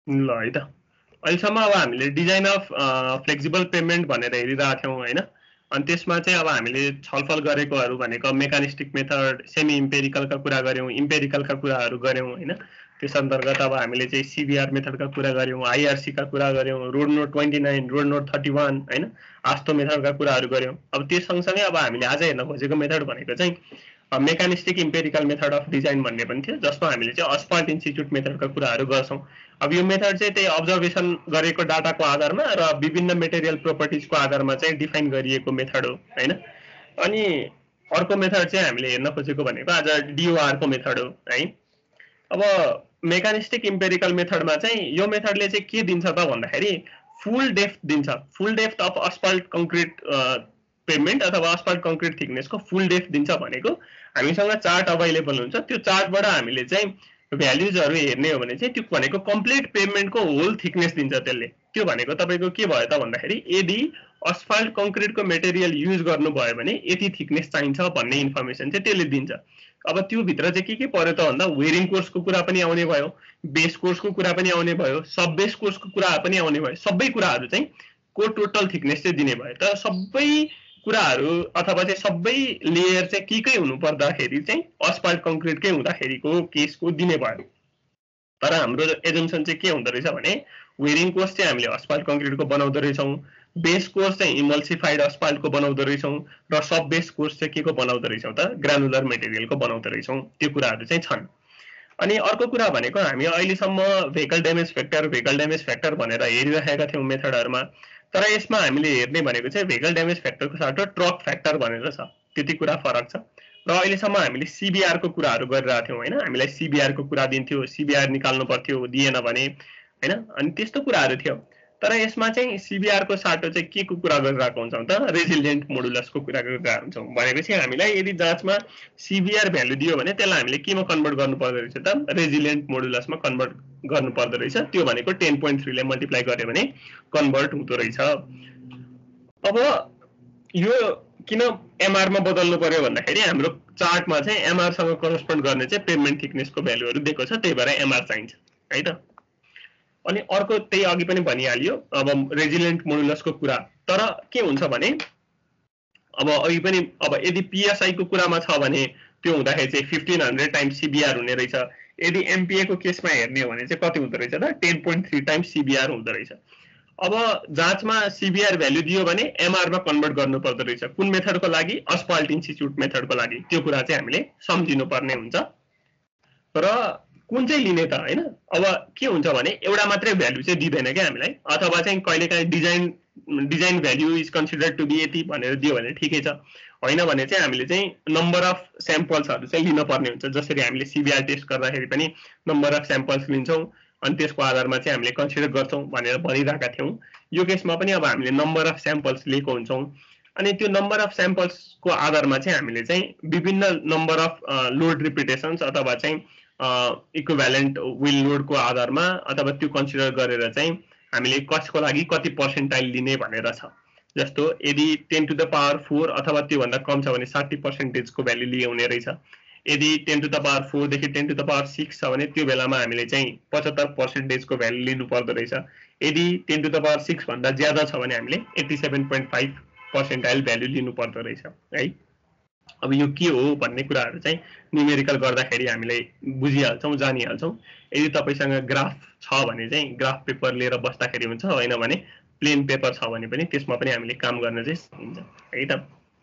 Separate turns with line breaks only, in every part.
ल है त अहिलेसम्म अब हामीले डिजाइन अफ फ्लेक्सिबल पेमेन्ट भनेर हेरिरहेको थियौँ होइन अनि त्यसमा चाहिँ अब हामीले छलफल गरेकोहरू भनेको मेकानिस्टिक मेथड सेमी इम्पेरिकलका कुरा गऱ्यौँ इम्पेरिकलका कुराहरू गऱ्यौँ होइन त्यस अन्तर्गत अब हामीले चाहिँ सिबिआर मेथडका कुरा गऱ्यौँ आइआरसीका कुरा गऱ्यौँ रोड नोट 29 रोड नोट 31 होइन आस्तो मेथडका कुराहरू गऱ्यौँ अब त्यस सँगसँगै अब हामीले आज हेर्न खोजेको मेथड भनेको चाहिँ mechanistic empirical method of design भन्ने पनि थियो जसमा हामीले चाहिँ अस्पाल्ट इन्स्टिट्युट मेथडका कुराहरू गर्छौँ अब यो मेथड चाहिँ त्यही अब्जर्भेसन गरेको डाटाको आधारमा र विभिन्न मेटेरियल प्रोपर्टिजको आधारमा चाहिँ डिफाइन गरिएको मेथड हो होइन अनि अर्को मेथड चाहिँ हामीले हेर्न खोजेको भनेको आज डिओआरको मेथड हो है अब मेकानिस्टिक इम्पेरिकल मेथडमा चाहिँ यो मेथडले चाहिँ के दिन्छ त भन्दाखेरि फुल डेप्थ दिन्छ full depth of asphalt concrete pavement अथवा अस्पाल्ट कङ्क्रिट थिकनेसको फुल डेप्थ दिन्छ भनेको हामीसँग चार्ट अभाइलेबल हुन्छ त्यो चार्टबाट हामीले चाहिँ भ्याल्युजहरू हेर्ने हो भने चाहिँ त्यो भनेको कम्प्लिट पेमेन्टको होल थिकनेस दिन्छ त्यसले त्यो भनेको तपाईँको के भयो त भन्दाखेरि यदि अस्फाल्ट कङ्क्रिटको मेटेरियल युज गर्नुभयो भने यति थिकनेस चाहिन्छ भन्ने इन्फर्मेसन चाहिँ त्यसले दिन्छ अब त्योभित्र चाहिँ के पर्यो त भन्दा वेरिङ कोर्सको कुरा पनि आउने भयो बेस कोर्सको कुरा पनि आउने भयो सब बेस कोर्सको कुरा पनि आउने भयो सबै कुराहरू चाहिँ को टोटल थिकनेस चाहिँ दिने भयो तर सबै कुराहरू अथवा चाहिँ सबै लेयर चाहिँ के हुनु पर्दाखेरि चाहिँ अस्फाल्ट कङ्क्रिटकै हुँदाखेरिको केसको दिने भयो तर हाम्रो एजम्सन चाहिँ के हुँदो रहेछ भने वेरिङ कोर्स चाहिँ हामीले अस्फाल्ट कङ्क्रिटको बनाउँदो रहेछौँ बेस कोर्स चाहिँ इमल्सिफाइड अस्फाल्टको बनाउँदो रहेछौँ र सब बेस कोर्स चाहिँ के को बनाउँदो रहेछौँ त ग्रानुलर मेटेरियलको बनाउँदो रहेछौँ त्यो कुराहरू चाहिँ छन् अनि अर्को कुरा भनेको हामी अहिलेसम्म भेहिकल ड्यामेज फ्याक्टर भनेर हेरिरहेका थियौँ मेथडहरूमा तर यसमा हामीले हेर्ने भनेको चाहिँ भेहिकल ड्यामेज फ्याक्टरको साटो ट्रक फ्याक्टर भनेर छ त्यति कुरा फरक छ र अहिलेसम्म हामीले सिबिआरको कुराहरू गरिरहेको थियौँ होइन हामीलाई सिबिआरको कुरा दिन्थ्यो सिबिआर निकाल्नु पर्थ्यो दिएन भने होइन अनि त्यस्तो कुराहरू थियो तर यसमा चाहिँ सिबिआरको साटो चाहिँ के को कुरा गरिरहेको हुन्छौँ त रेजिलिएन्ट मोडुलसको कुरा गरिरहेको हुन्छौँ भनेपछि हामीलाई यदि जाँचमा सिबिआर भ्यालु दियो भने त्यसलाई हामीले केमा कन्भर्ट गर्नुपर्दो रहेछ त रेजिलिएन्ट मोडुलसमा कन्भर्ट गर्नुपर्दो रहेछ त्यो भनेको 10.3 ले मल्टिप्लाई गर्यो भने कन्भर्ट हुँदो रहेछ अब यो किन एमआरमा बदल्नु पर्यो भन्दाखेरि हाम्रो चार्टमा चाहिँ एमआरसँग करेस्पोन्ड गर्ने चाहिँ पेमेन्ट थिकनेसको भ्यालुहरू दिएको छ त्यही भएर एमआर चाहिन्छ है त अनि अर्को त्यही अघि पनि भनिहालियो अब रेजिलिएन्ट मोडुलसको कुरा तर के हुन्छ भने अब अघि पनि अब यदि पिएसआई को कुरामा छ भने त्यो हुँदाखेरि चाहिँ 1500 टाइम्स सिबिआर हुने रहेछ यदि एमपिए को केसमा हेर्ने हो भने चाहिँ कति हुँदो रहेछ त 10.3 टाइम्स सिबिआर हुँदो रहेछ अब जाँचमा सिबिआर भ्यालु दियो भने एमआरमा कन्भर्ट गर्नु पर्दो रहेछ कुन मेथडको लागि अस्फाल्ट इन्स्टिट्युट मेथडको लागि त्यो कुरा चाहिँ हामीले सम्झिनु पर्ने हुन्छ र कुन चाहिँ लिने त हैन अब के हुन्छ भने एउटा मात्रै भ्यालु चाहिँ दिदैन के हामीलाई अथवा चाहिँ कहिलेकाहीँ design value is considered to be यति भनेर दियो भने ठिकै छ हैन भने चाहिँ हामीले चाहिँ नम्बर अफ स्याम्पल्सहरु चाहिँ लिन पर्ने हुन्छ जसरी हामीले सिबिआर टेस्ट गर्दाखेरि पनि नम्बर अफ स्याम्पल्स लिन्छौं अनि त्यसको आधारमा चाहिँ हामीले कन्सिडर गर्छौं भनेर भनिरहेका थियौं यो केसमा पनि अब हामीले नम्बर अफ स्याम्पल्स लिएको हुन्छौं अनि त्यो नम्बर अफ स्याम्पल्सको आधारमा चाहिँ हामीले चाहिँ विभिन्न नम्बर अफ लोड रिपिटेशन्स अथवा चाहिँ इक्विभ्यालेन्ट विल लोडको आधारमा अथवा त्यो कन्सिडर गरेर चाहिँ हामीले कसको लागि कति पर्सेन्टाइल लिने भनेर छ जस्तो यदि 10 टु द पावर 4 अथवा त्यो भन्दा कम छ भने 60% को भ्यालु लिए हुने रहेछ यदि 10 टु द पावर 4 देखि 10 टु द पावर 6 छ भने त्यो बेलामा हामीले चाहिँ 75% को भ्यालु लिनु पर्दो रहेछ यदि 10 टु द पावर 6 भन्दा ज्यादा छ भने हामीले 87.5% भ्यालु लिनु पर्दो रहेछ है अब यो के हो भन्ने कुराहरु चाहिँ न्यूमेरिकल गर्दाखेरि हामीले बुझिहाल्छौं जानिहाल्छौं यदि तपाईसँग ग्राफ छ भने चाहिँ ग्राफ पेपर लिएर बस्दाखेरि हुन्छ हैन भने प्लेन पेपर छ भने पनि त्यसमा पनि हामीले काम गर्न चाहिँ सकिन्छ है त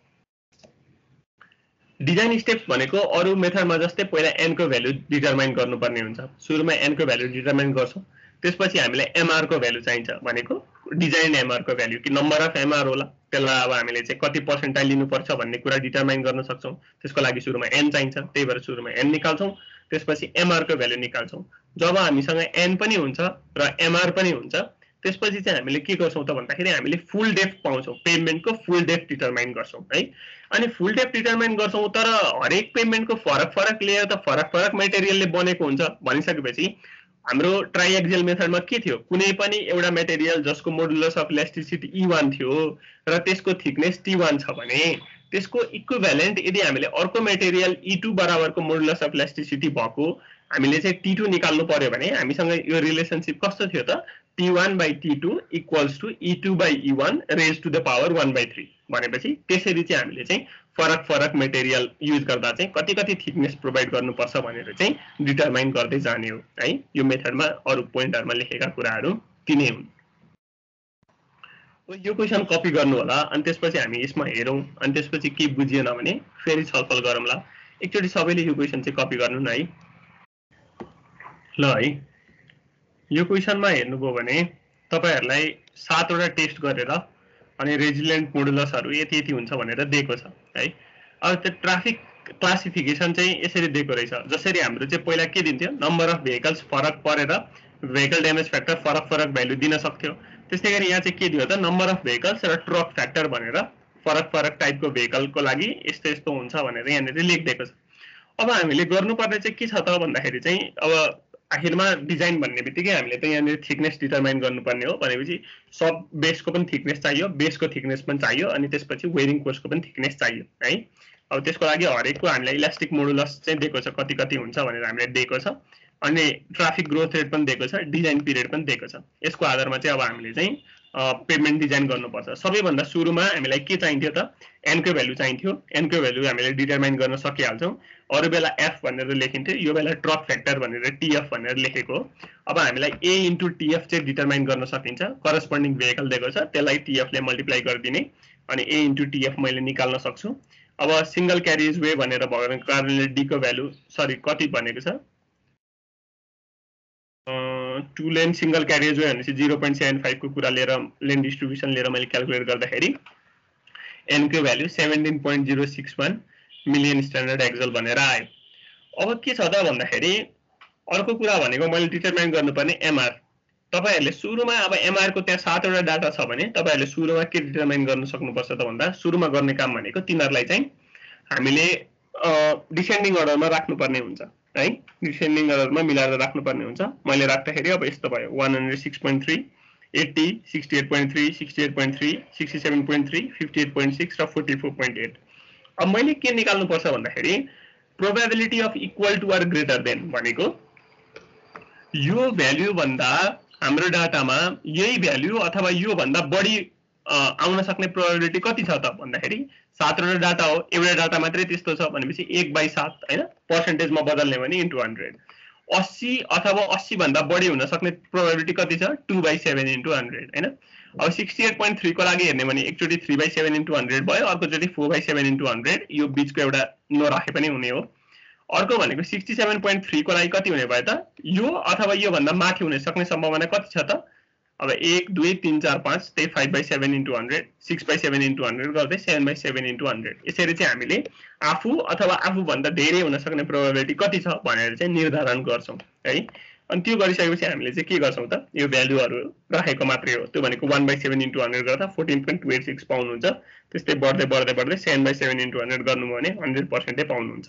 डिजाइन स्टेप भनेको अरु मेथडमा जस्तै पहिला n को भ्यालु डिटरमाइन गर्नुपर्ने हुन्छ सुरुमा n को भ्यालु डिटरमाइन गर्छौं त्यसपछि हामीलाई mr को भ्यालु चाहिन्छ भनेको डिजाइन mr को भ्यालु कि नम्बर अफ mr होला त्यसलाई अब हामीले चाहिँ कति पर्सेन्टाइल लिनु पर्छ भन्ने कुरा डिटरमाइन गर्न सक्छौं त्यसको लागि सुरुमा n चाहिन्छ त्यही भएर सुरुमा n निकाल्छौं त्यसपछि mr को भ्यालु निकाल्छौं जब हामीसँग n पनि हुन्छ र mr पनि हुन्छ त्यसपछि चाहिँ हामीले के गर्छौं त भन्दाखेरि हामीले फुल डेप्थ पाउँछौं पेमेन्टको फुल डेप्थ डिटरमाइन गर्छौं है अनि फुल डेप्थ डिटरमाइन गर्छौं तर हरेक पेमेन्टको फरक लेयर त फरक मेटेरियलले बनेको हुन्छ भनिसकेपछि हाम्रो ट्राइएक्सियल मेथडमा के थियो कुनै पनि एउटा मेटेरियल जसको मोडुलस अफ इलास्टिसिटी E1 थियो र त्यसको थिकनेस T1 छ भने त्यसको इक्विभ्यालेन्ट यदि हामीले अर्को मेटेरियल E2 बराबरको मोडुलस अफ इलास्टिसिटी भएको हामीले चाहिँ T2 निकाल्नु पर्यो भने हामीसँग यो रिलेसनशिप कस्तो थियो त T1/T2 equals to E2/E1 raise to the power 1/3 भनेपछि त्यसरी चाहिँ हामीले चाहिँ फरक फरक मटेरियल युज गर्दा चाहिँ कति कति थिकनेस प्रोवाइड गर्नुपर्छ भनेर चाहिँ डिटरमाइन गर्दै जाने हो है। यो मेथडमा अरु पोइन्टहरुमा लेखेका कुराहरु तिनै हुन्। यो क्वेशन कपी गर्नु होला अनि त्यसपछि हामी यसमा हेरौं अनि त्यसपछि के बुझिएन भने फेरि छलफल गरौँला। एकचोटी सबैले यो क्वेशन चाहिँ कपी गर्नु न है। ल है यो क्वेशनमा हेर्नुभयो भने तपाईहरुलाई 7 वटा टेस्ट गरेर अनि रेजिलिएन्ट मोडुलसहरु यति यति हुन्छ भनेर दिएको छ है। अब त्यो ट्राफिक क्लासिफिकेसन चाहिँ यसरी दिएको रहेछ। जसरी हाम्रो चाहिँ पहिला के दिन्थ्यो नम्बर अफ भेहिकल्स फरक परेर भेहिकल ड्यामेज फ्याक्टर फरक फरक भ्यालु दिन सक्थ्यो। त्यसै गरी यहाँ चाहिँ के दियो त नम्बर अफ भेहिकल्स र ट्रक फ्याक्टर भनेर फरक फरक टाइपको भेहिकलको लागि यस्तो यस्तो हुन्छ भनेर यहाँनिर लेखिदिएको छ। अब हामीले गर्नुपर्ने चाहिँ के छ त भन्दाखेरि चाहिँ अब आखिरमा डिजाइन भन्ने बित्तिकै हामीले त यहाँनिर थिकनेस डिटरमाइन गर्नुपर्ने हो भनेपछि सब बेसको पनि थिकनेस चाहियो, बेसको थिकनेस पनि चाहियो अनि त्यसपछि वेयरिङ कोर्सको पनि थिकनेस चाहियो है। अब त्यसको लागि हरेकको हामीलाई इलास्टिक मोडुलस चाहिँ दिएको छ कति कति हुन्छ भनेर हामीले दिएको छ अनि ट्राफिक ग्रोथ रेट पनि दिएको छ, डिजाइन पिरियड पनि दिएको छ। यसको आधारमा चाहिँ अब हामीले चाहिँ पेमेन्ट डिजाइन गर्नुपर्छ। सबैभन्दा सुरुमा हामीलाई के चाहिन्थ्यो त n को भ्यालु चाहिन्थ्यो। n को भ्यालु हामीले डिटरमाइन गर्न सकिहाल्छौं। अरु बेला f भनेर लेखिन्थ्यो, यो बेला ट्रक फ्याक्टर भनेर tf भनेर लेखेको। अब हामीलाई a * tf चाहिँ डिटरमाइन गर्न सकिन्छ। करस्पोन्डिङ भेहिकल दिएको छ त्यसलाई tf ले मल्टिप्लाई गरिदिने अनि a * tf मैले निकाल्न सक्छु। अब सिंगल क्यारिज वे भनेर भएको कारणले d को भ्यालु सरी कति भनेको छ 2 लेन सिंगल क्यारिज वे भनेपछि 0.75 को कुरा लिएर लेन डिस्ट्रिब्युसन लिएर मैले क्याल्कुलेट गर्दाखेरि n को भ्यालु 17.061 मिलियन स्ट्यान्डर्ड एक्सल भनेर आयो। अब के छ त भन्दाखेरि अर्को कुरा भनेको मैले डिटरमाइन गर्नुपर्ने mr। तपाईहरुले सुरुमा अब mr को त्यहाँ 7 वटा डाटा छ भने तपाईहरुले सुरुमा के डिटरमाइन गर्न सक्नुपर्छ त भन्दा सुरुमा गर्ने काम भनेको तिनीहरुलाई चाहिँ हामीले डिसेन्डिङ अर्डरमा राख्नुपर्ने हुन्छ है। डिसेन्डिङ अर्डरमा मिलाएर राख्नुपर्ने हुन्छ। मैले राख्दाखेरि अब यस्तो भयो 106.3 80 68.3 68.3 67.3 58.6 र 44.8। अब मैले के निकाल्नु पर्छ भन्दाखेरि probability of equal to or greater than भनेको यो भ्यालु भन्दा हाम्रो डाटामा यही भ्यालु अथवा यो भन्दा बढी आउन सक्ने प्रोबेबिलिटी कति छ त भन्दाखेरि 7 वटा डाटा हो, एउटा डाटा मात्रै त्यस्तो छ भनेपछि 1/7 हैन पर्सेन्टेजमा बदल्ने भने * 100। 80 अथवा 80 भन्दा बढी हुन सक्ने प्रोबेबिलिटी कति छ 2/7 * 100 हैन। अब 68.3 को लागि हेर्ने भने एकचोटी 3/7 * 100 भयो, अर्कोचोटी 4/7 * 100। यो बीचको एउटा नराखे पनि हुने हो। अर्को भनेको 67.3 को लागि कति हुने भयो त यो अथवा यो भन्दा माथि हुन सक्ने सम्भावना कति छ त अब 1 2 3 4 5 त्यही 5/7 * 100 6/7 * 100 गर्दै 7/7 * 100। यसरी चाहिँ हामीले आफू अथवा आफू भन्दा धेरै हुन सक्ने प्रोबेबिलिटी कति छ भनेर चाहिँ निर्धारण गर्छौं है। अनि त्यो गरिसकेपछि हामीले चाहिँ के गर्छौं त यो भ्यालुहरु राखेको मात्रै हो। त्यो भनेको 1/7 * 100 गर्दा 14.286 पाउनुहुन्छ। त्यस्तै बढ्दै बढ्दै बढ्दै 7/7 * 100 गर्नुभयो भने 100% पाउनुहुन्छ।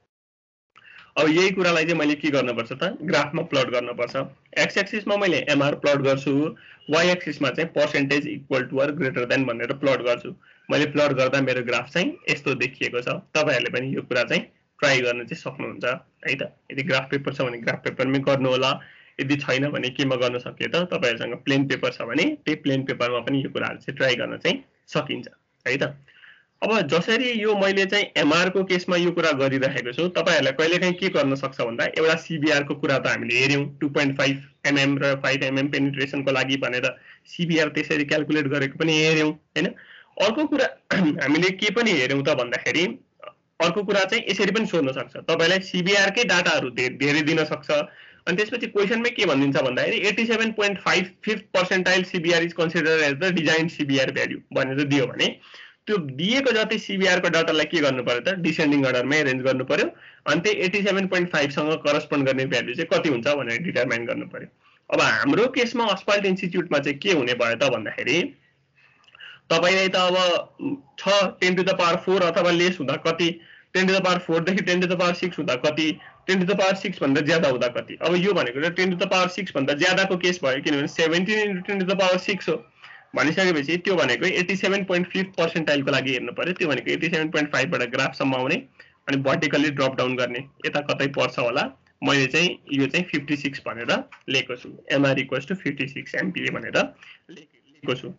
अब यही कुरालाई चाहिँ मैले के गर्नुपर्छ त ग्राफमा प्लट गर्नुपर्छ। एक्स एक्सिसमा मैले mr प्लट गर्छु, y एक्सिसमा चाहिँ percentage equal to or greater than भनेर प्लट गर्छु। मैले प्लट गर्दा मेरो ग्राफ चाहिँ यस्तो देखिएको छ। तपाईहरुले पनि यो कुरा चाहिँ ट्राई गर्न चाहिँ सक्नुहुन्छ है त। यदि ग्राफ पेपर छ भने ग्राफ पेपरमै गर्नु होला, यदि छैन भने केमा गर्न सकियो त तपाईहरुसँग प्लेन पेपर छ भने त्यही प्लेन पेपरमा पनि यो कुराहरु चाहिँ ट्राई गर्न चाहिँ सकिन्छ है त। अब जसरी यो मैले चाहिँ mr को केसमा यो कुरा गरिरहेको छु, तपाईहरुलाई कहिलेकाहीँ के गर्न सक्छ भन्दा एउटा cbr को कुरा त हामीले हेर्यौं 2.5 mm र 5 mm पेनिट्रेसनको लागि भनेर cbr त्यसरी क्याल्कुलेट गरेको पनि हेर्यौं हैन। अर्को कुरा हामीले के पनि हेर्यौं त भन्दाखेरि अर्को कुरा चाहिँ यसरी पनि सोध्न सक्छ तपाईलाई cbr कै डाटाहरु धेरै दिन सक्छ। अनि त्यसपछि क्वेशनमै के भनिन्छ भन्दाखेरि 87.5 5th percentile cbr is considered as the design cbr value भनेर दियो भने त्यो दिएको जति cbr को डाटालाई के गर्नु पर्यो त डिसेन्डिङ अर्डरमै अरेन्ज गर्नु पर्यो। अनि त्यही 87.5 सँग करस्पोन्ड गर्ने भ्यालु चाहिँ कति हुन्छ भनेर डिटरमाइन गर्नु पर्यो। अब हाम्रो केसमा अस्पल्ट इन्स्टिट्युटमा चाहिँ के हुने भयो त भन्दाखेरि तपाईलाई त अब छ 10 टु द पावर 4 अथवा लेस हुँदा कति 10 टु द पावर 4 देखि 10 टु द पावर 6 हुँदा कति 10 टु द पावर 6 भन्दा ज्यादा हुँदा कति। अब यो भनेको 10 टु द पावर 6 भन्दा ज्यादाको केस भयो किनभने 17 * 10 टु द पावर 6 हो भनिसकेपछि त्यो भनेको 87.5 पर्सेन्टाइलको लागि हेर्नु पर्यो। त्यो भनेको 87.5 बाट ग्राफ सम्म आउने अनि भर्टिकली ड्रप डाउन गर्ने यता कतै पर्छ होला मैले चाहिँ यो चाहिँ 56 भनेर लेखेको छु MR = 56 MPa भनेर लेखेको छु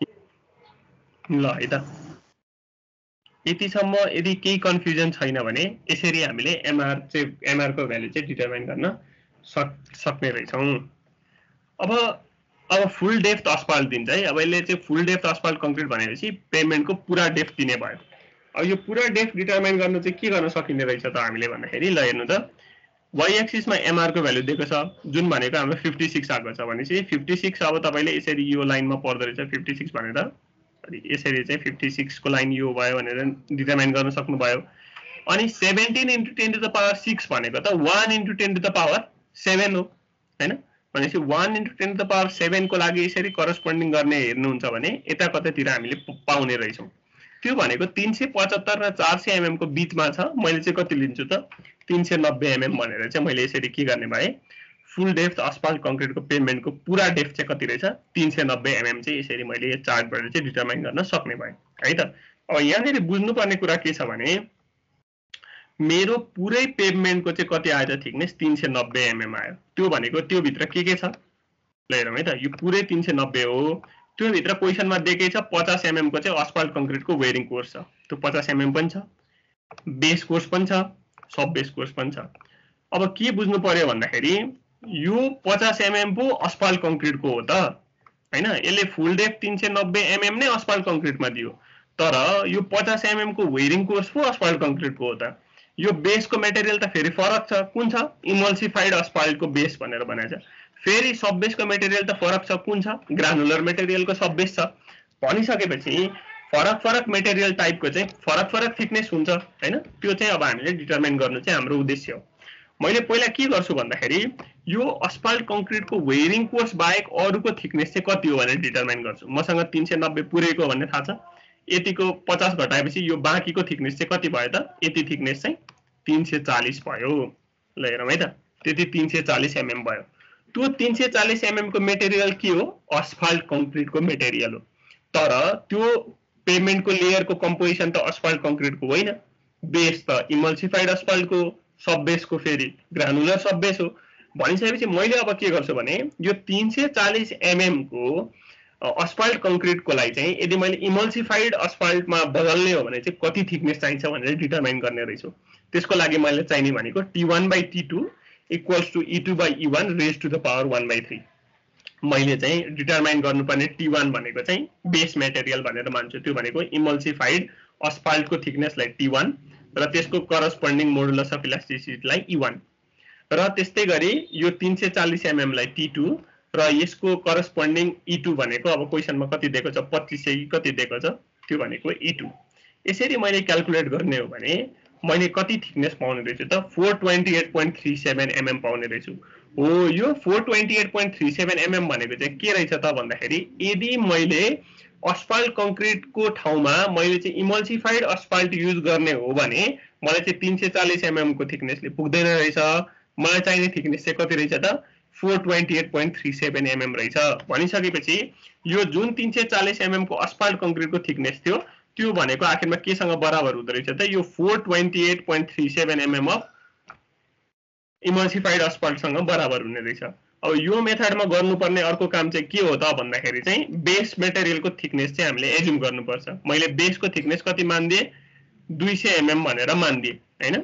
ल है त यतिसम्म यदि केही कन्फ्युजन छैन भने यसरी हामीले MR को भ्यालु चाहिँ डिटरमाइन गर्न सक्ने रहेछौं अब फुल डेप्थ अस्फाल्ट दिन्छ है अब यसले चाहिँ फुल डेप्थ अस्फाल्ट कङ्क्रिट भनेपछि पेभमेन्टको पुरा डेप्थ दिने भयो अब यो पुरा डेप्थ डिटरमाइन गर्न चाहिँ के गर्न सकिने रहेछ त हामीले भन्दाखेरि ल हेर्नु त y एक्सिसमा MR को भ्यालु दिएको छ जुन भनेको हाम्रो 56 आएको छ भनेपछि 56 अब तपाईले यसरी यो लाइनमा पर्दो रहेछ 56 भनेर अनि यसरी चाहिँ 56 को लाइन यो भयो भनेर डिटरमाइन गर्न सक्नु भयो अनि 17 * 10 to the power 6 भनेको त 1 * 10 to the power 7 हो हैन भनेपछि 1 * 10 to the power 7 को लागि यसरी करस्पोन्डिङ गर्ने हेर्नुहुन्छ भने यता कतैतिर हामीले पाउने रहेछौं त्यो भनेको 375 र 400 mm को बीचमा छ मैले चाहिँ कति लिन्छु त 390 mm भनेर चाहिँ मैले यसरी के गर्ने भए फुल डेप्थ अस्फाल्ट कङ्क्रिटको पेभमेन्टको पुरा डेप्थ चाहिँ कति रहेछ 390 mm चाहिँ यसरी मैले यो चार्टबाट चाहिँ डिटरमाइन गर्न सक्ने भए है त अब यहाँनेरि बुझ्नुपर्ने कुरा के छ भने मेरो पुरै पेभमेन्टको चाहिँ कति आयो थिकनेस 390 mm आयो त्यो भनेको त्यो भित्र के छ ल हेरौँ है त यो पुरै 390 हो त्यो भित्र क्वेशनमा दिएकै छ 50 mm को चाहिँ अस्फाल्ट कङ्क्रिटको वेयरिङ कोर्स छ त्यो 50 mm पनि छ बेस कोर्स पनि छ सब बेस कोर्स पनि छ अब के बुझ्नु पर्यो भन्दाखेरि यो 50 mm पो अस्फाल्ट कङ्क्रिटको हो त हैन यसले फुल डेप्थ 390 mm नै अस्फाल्ट कङ्क्रिटमा दियो तर यो 50 mm को वेयरिङ कोर्स पो अस्फाल्ट कङ्क्रिटको हो त यो बेसको मटेरियल त फेरि फरक छ कुन छ इमल्सिफाइड अस्फाल्टको बेस भनेर भनेको छ फेरि सब बेसको मटेरियल त फरक छ कुन छ ग्रानुलर मटेरियलको सब बेस छ भनिसकेपछि फरक मटेरियल टाइपको चाहिँ फरक थिकनेस हुन्छ हैन त्यो चाहिँ अब हामीले डिटरमाइन गर्नु चाहिँ हाम्रो उद्देश्य हो मैले पहिला के गर्छु भन्दाखेरि यो अस्फाल्ट कङ्क्रिटको वेयरिङ कोर्स बाहेक अरुको थिकनेस चाहिँ कति हो भनेर डिटरमाइन गर्छु मसँग 390 पुरैको भन्ने थाहा छ यतिको 50 घटाएपछि यो बाँकीको थिकनेस चाहिँ कति भयो त यति थिकनेस चाहिँ 340 भयो ल हेरौँ है त त्यति 340 mm भयो त्यो 340 mm को मटेरियल के हो अस्फाल्ट कङ्क्रिटको मटेरियल हो तर त्यो पेभमेन्टको लेयरको कम्पोजिसन त अस्फाल्ट कङ्क्रिटको होइन बेस त इमल्सिफाइड अस्फाल्टको सब बेसको फेरि ग्रानुलर सब बेस हो भनिसकेपछि मैले अब के गर्छु भने यो 340 mm को अस्फाल्ट कङ्क्रिटको लागि चाहिँ यदि मैले इमल्सिफाइड अस्फाल्टमा बदल्ने हो भने चाहिँ कति थिकनेस चाहिन्छ भनेर डिटरमाइन गर्ने रहेछु त्यसको लागि मैले चाहिने भनेको T1/T2 = E2/E1 raised to the power 1/3 मैले चाहिँ डिटरमाइन गर्नुपर्ने T1 भनेको चाहिँ बेस मटेरियल भनेर मान्छु त्यो भनेको इमल्सिफाइड अस्फाल्टको थिकनेसलाई T1 र त्यसको करस्पोन्डिङ मोडुलस अफ इलास्टिसिटीलाई E1 र त्यस्तै गरी यो 340 mm लाई T2 र यसको करस्पोन्डिङ E2 भनेको अब क्वेशनमा कति दिएको छ 2500 कति दिएको छ त्यो भनेको E2 यसरी मैले क्याल्कुलेट गर्ने हो भने मैले कति थिकनेस पाउने रहेछु त 428.37 mm पाउने रहेछु हो यो 428.37 mm भनेको चाहिँ के रहेछ त भन्दाखेरि यदि मैले अस्फाल्ट कङ्क्रिटको ठाउँमा मैले चाहिँ इमल्सिफाइड अस्फाल्ट युज गर्ने हो भने मलाई चाहिँ 340 mm को थिकनेसले पुग्दैन रहेछ मलाई चाहिने थिकनेस चाहिँ कति रहेछ त 428.37 mm रहेछ भनिसकेपछि यो जुन 340 mm को अस्फाल्ट कङ्क्रिटको थिकनेस थियो त्यो भनेको आखिरमा केसँग बराबर हुँदै रहेछ त यो 428.37 mm अफ इमल्सिफाइड अस्फाल्टसँग बराबर हुने रहेछ अब यो मेथडमा गर्नुपर्ने अर्को काम चाहिँ के हो त भन्दाखेरि चाहिँ बेस मटेरियलको थिकनेस चाहिँ हामीले एज्युम गर्नुपर्छ मैले बेसको थिकनेस कति मान्दिए 200 mm भनेर मान्दिए हैन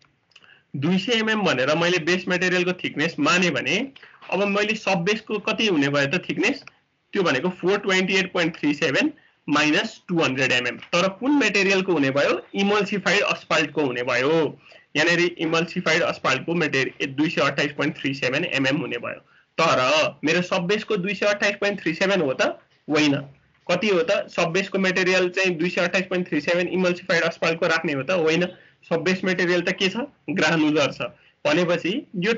200 mm भनेर मैले बेस मटेरियलको थिकनेस माने भने अब मैले सब बेसको कति हुने भयो त थिकनेस त्यो भनेको 428.37 minus 200 mm तर कुन मटेरियलको हुने भयो इमल्सिफाइड अस्फाल्टको हुने भयो यहाँनेरि इमल्सिफाइड अस्फाल्टको मटेरियल 228.37 mm हुने भयो तर मेरो सब बेसको 228.37 हो त होइन कति हो त सब बेसको मटेरियल चाहिँ 228.37 इमल्सिफाइड अस्फाल्टको राख्ने हो त होइन सब बेस मटेरियल त के छ ग्रानुलर छ भनेपछि यो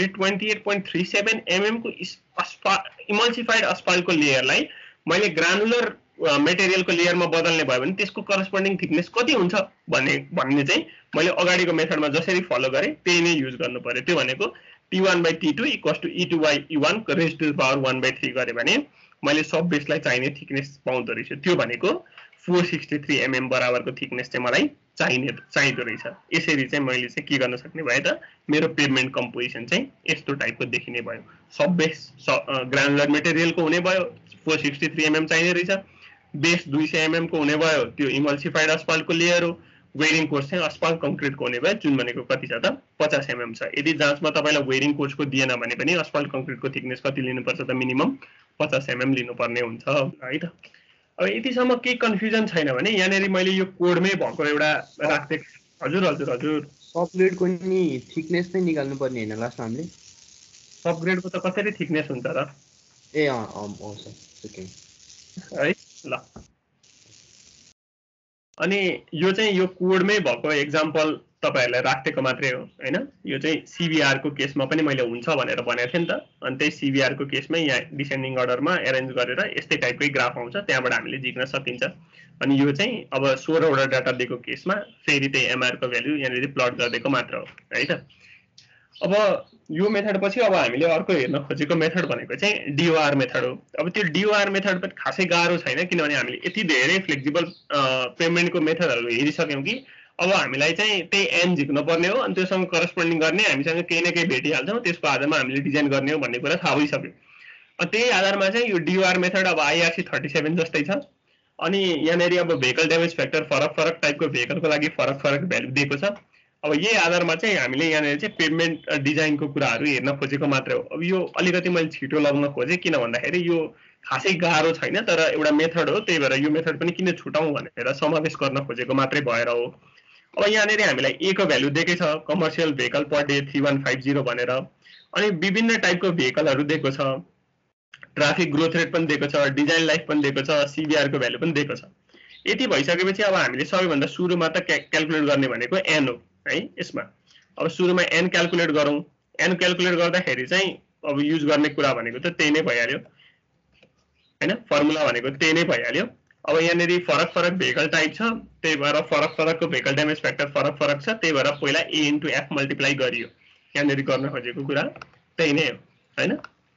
228.37 mm को इमल्सिफाइड अस्फाल्टको लेयरलाई मैले ग्रानुलर मटेरियलको लेयरमा बदल्ने भयो भने त्यसको करस्पोन्डिङ थिकनेस कति हुन्छ भन्ने चाहिँ मैले अगाडिको मेथडमा जसरी फलो गरे त्यही नै युज गर्नु पर्यो त्यो भनेको T1/T2 = E2/E1 raised to the power 1/3 गरे भने मैले सब बेसलाई चाहिने थिकनेस पाउँदो रहेछु। त्यो भनेको 463 mm बराबरको थिकनेस चाहिँ मलाई चाहिदो रहेछ। यसरी चाहिँ मैले चाहिँ के गर्न सक्ने भए त मेरो पेभमेन्ट कम्पोजिसन चाहिँ यस्तो टाइपको देखिने भयो। सब बेस ग्रानुलर मेटेरियलको हुने भयो, 463 mm चाहिने रहेछ। बेस 200 mm को हुने भयो, त्यो इमल्सिफाइड अस्फल्टको लेयर हो। वेयरिङ कोर्स चाहिँ अस्फल्ट कङ्क्रिटको हुने भयो, जुन भनेको कति छ त 50 mm छ। यदि जाँचमा तपाईँलाई वेयरिङ कोर्सको दिएन भने पनि अस्फल्ट कङ्क्रिटको थिकनेस कति लिनुपर्छ त मिनिमम 50 mm लिनुपर्ने हुन्छ है त। अब यतिसम्म केही कन्फ्युजन छैन भने यहाँनिर मैले यो कोडमै भएको एउटा राख्दै। हजुर हजुर हजुर
सबग्रेडको नि थिकनेस चाहिँ निकाल्नु पर्ने हैन लास्टमा हामीले?
सबग्रेडको त कसरी थिकनेस हुन्छ र?
ए हो सर ओके
है ल। अनि यो चाहिँ यो कोडमै भएको एक्जाम्पल तपाईहरुलाई राखेको मात्रै हो हैन। यो चाहिँ सीबीआर को केसमा पनि मैले हुन्छ भनेर भनेको थिएँ नि त। अनि त्यही सीबीआर को केसमै यहाँ डिसेन्डिङ अर्डरमा एरेन्ज गरेर यस्तै टाइपकै ग्राफ आउँछ, त्यहाँबाट हामीले झिक्न सकिन्छ। अनि यो चाहिँ अब 16 वटा डाटा दिएको केसमा फेरि त्यही एमआर को भ्यालु यहाँनिर प्लट गरिदिएको मात्र हो है त। अब यो मेथड पछि अब हामीले अर्को हेर्न खोजेको मेथड भनेको चाहिँ डिओआर मेथड हो। अब त्यो डिओआर मेथड पनि खासै गाह्रो छैन, किनभने हामीले यति धेरै फ्लेक्सिबल पेमेन्टको मेथडहरू हेरिसक्यौँ कि अब हामीलाई चाहिँ त्यही एन झिक्नु पर्ने हो। अनि त्योसँग करस्पोन्डिङ गर्ने हामीसँग केही न केही भेटिहाल्छौँ, त्यसको आधारमा हामीले डिजाइन गर्ने हो भन्ने कुरा थाहा भइसक्यो। त्यही आधारमा चाहिँ यो डिओआर मेथड अब आइआरसी 37 जस्तै छ। अनि यहाँनिर अब भेहिकल ड्यामेज फ्याक्टर फरक फरक टाइपको भेहिकलको लागि फरक फरक भ्यालु दिएको छ। अब यही आधारमा चाहिँ हामीले यहाँनिर चाहिँ पेभमेन्ट डिजाइनको कुराहरू हेर्न खोजेको मात्र हो। अब यो अलिकति मैले छिटो लगाउन खोजेँ, किन भन्दाखेरि यो खासै गाह्रो छैन, तर एउटा मेथड हो, त्यही भएर यो मेथड पनि किन छुटाउँ भनेर समावेश गर्न खोजेको मात्रै भएर हो। अब यहाँनिर हामीलाई ए को भ्यालु दिएकै छ, कमर्सियल भेहिकल पर डे 3150 भनेर। अनि विभिन्न टाइपको भेहिकलहरू दिएको छ, ट्राफिक ग्रोथ रेट पनि दिएको छ, डिजाइन लाइफ पनि दिएको छ, सीबीआर को भ्यालु पनि दिएको छ। यति भइसकेपछि अब हामीले सबैभन्दा सुरुमा त क्याल्कुलेट गर्ने भनेको एन हो है। यसमा अब सुरुमा एन क्याल्कुलेट गरौँ। एन क्याल्कुलेट गर्दाखेरि चाहिँ अब युज गर्ने कुरा भनेको त त्यही नै भइहाल्यो हैन, फर्मुला भनेको त्यही नै भइहाल्यो। अब यहाँनिर फरक फरक भेहिकल टाइप छ, त्यही भएर फरक फरकको भेहिकल ड्यामेज फ्याक्टर फरक फरक छ, त्यही भएर पहिला ए इन्टु एफ मल्टिप्लाई गरियो। यहाँनिर गर्न खोजेको कुरा त्यही नै हो हैन।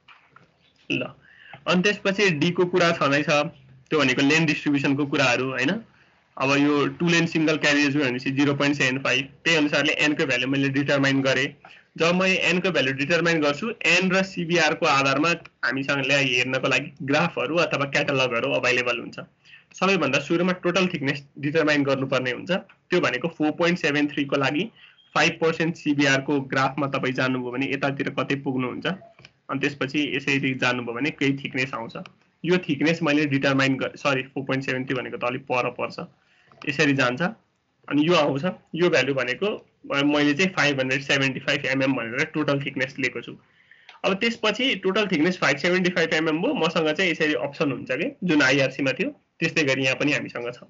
ल अनि त्यसपछि डी को कुरा छँदैछ, त्यो भनेको लेन डिस्ट्रिब्युसनको कुराहरू हैन। अब यो 2 लेन सिंगल क्यारिज भनेपछि 0.75, त्यही अनुसारले एन को भ्यालु मैले डिटरमाइन गरेँ। जब मैले एन को भ्यालु डिटरमाइन गर्छु, एन र सीबीआर को आधारमा हामीसँग हेर्नको लागि ग्राफहरू अथवा क्याटलगहरू अभाइलेबल हुन्छ। सबैभन्दा सुरुमा टोटल थिकनेस डिटरमाइन गर्नुपर्ने हुन्छ, त्यो भनेको 4.73 को लागि 5% सीबीआर को ग्राफमा तपाईँ जानुभयो भने यतातिर कतै पुग्नुहुन्छ। अनि त्यसपछि यसरी जानुभयो भने केही थिकनेस आउँछ। यो थिकनेस मैले डिटरमाइन 4.73 भनेको त अलिक पर पर्छ, यसरी जान्छ। अनि यो आउँछ, यो भ्यालु भनेको मैले चाहिँ 575 mm भनेर टोटल थिकनेस लिएको छु। अब त्यसपछि टोटल थिकनेस 575 mm भयो, मसँग चाहिँ यसरी अप्सन हुन्छ कि जुन आइआरसी मा थियो त्यस्तै गरी यहाँ पनि हामीसँग छ।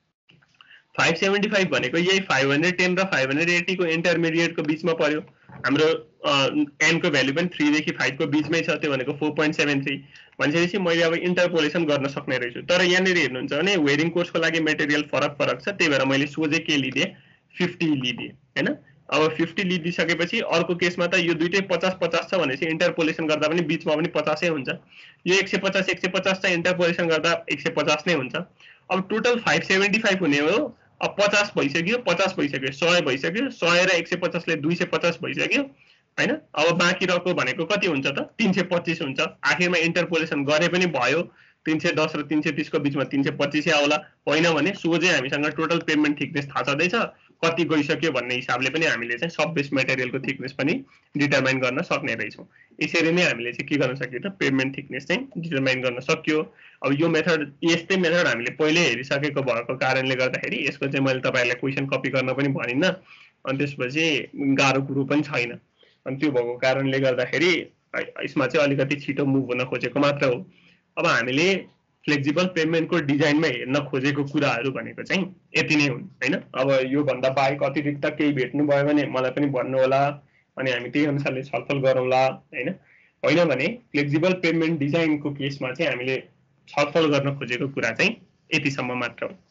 575 भनेको यही 510 र 580 को इन्टरमिडिएट को बीचमा पर्यो। हाम्रो एन को भ्यालु पनि 3 देखि 5 को बीचमै छ, त्यो भनेको 4.73 भनेपछि मैले अब इन्टरपोलेसन गर्न सक्ने रहेछु। तर यहाँनिर हेर्नुहुन्छ भने वेयरिङ कोर्सको लागि मेटेरियल फरक फरक छ, त्यही भएर मैले सोझै के लिदिए 50 लिदिए हैन। अब 50 लिदिसकेपछि अर्को केसमा त यो दुईटै 50-50 छ भनेपछि इन्टरपोलेसन गर्दा पनि बीचमा पनि 50 नै हुन्छ। यो 150 चाहिँ इन्टरपोलेसन गर्दा 150 नै हुन्छ। अब टोटल 575 हुने हो। अब 50 भइसक्यो, 50 भइसक्यो, 100 भइसक्यो, 100 र 150 ले 250 भइसक्यो हैन। अब बाँकी रहेको भनेको कति हुन्छ त 325 हुन्छ। आखिरमा इन्टरपोलेसन गरे पनि भयो, 310 र 330 को बीचमा 325 आउला। होइन भने सोझै हामीसँग टोटल पेभमेन्ट थिकनेस थाहा छँदैछ, कति गइसक्यो भन्ने हिसाबले पनि हामीले चाहिँ सब बेस मेटेरियलको थिकनेस पनि डिटरमाइन गर्न सक्ने रहेछौँ। यसरी नै हामीले चाहिँ के गर्न सक्यो त पेभमेन्ट थिकनेस चाहिँ डिटरमाइन गर्न सक्यो। अब यो मेथड यस्तै मेथड हामीले पहिले हेरिसकेको भएको कारणले गर्दाखेरि यसको चाहिँ मैले तपाईहरुलाई क्वेशन कपी गर्न पनि भनिन्न। अनि त्यसपछि गाह्रो कुरो पनि छैन। अनि त्यो भएको कारणले गर्दाखेरि यसमा चाहिँ अलिकति छिटो मुभ हुन खोजेको मात्र हो। अब हामीले फ्लेक्सिबल पेभमेन्टको डिजाइनमा हेर्न खोजेको कुराहरू भनेको चाहिँ यति नै हुन् हैन। अब यो भन्दा बाहेक अतिरिक्त केही भेट्नु भयो भने मलाई पनि भन्नु होला, अनि हामी त्यही अनुसारले छलफल गरौँला हैन। होइन भने फ्लेक्सिबल पेभमेन्ट डिजाइनको केसमा चाहिँ हामीले छलफल गर्न खोजेको कुरा चाहिँ यतिसम्म मात्र हो।